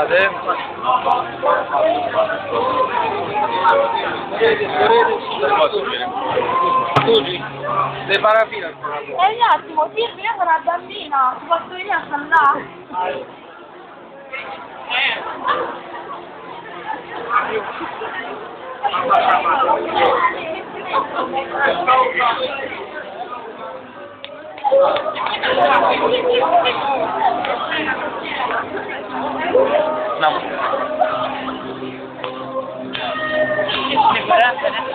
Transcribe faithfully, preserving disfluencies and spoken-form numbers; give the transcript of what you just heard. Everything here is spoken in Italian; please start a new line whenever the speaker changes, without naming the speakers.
Scusate. Scusi, le parafina.
E un attimo, Silvia, io sono una bambina, ti posso venire a salutare?
No.